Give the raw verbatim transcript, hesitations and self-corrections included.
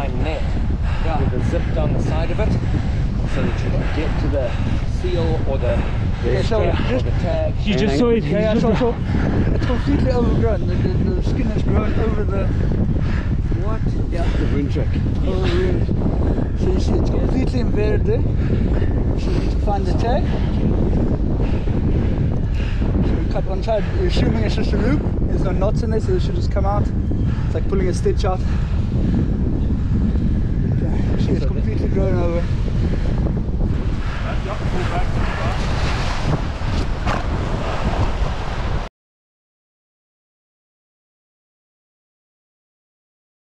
line net yeah. with a zip down the side of it, so that you can get to the seal or the, the yeah, so strap just, or the tag. You just saw it. Yeah, yeah, so, so it's completely overgrown. The, the, the skin has grown over the what? Yeah, the wound track. Oh, really? So you see, it's completely embedded there. So you need to find the tag. So we cut one side, we're assuming it's just a loop. There's no knots in there, so they should just come out. It's like pulling a stitch out. Okay, you see, it's completely grown over. Yep, pull back to the right.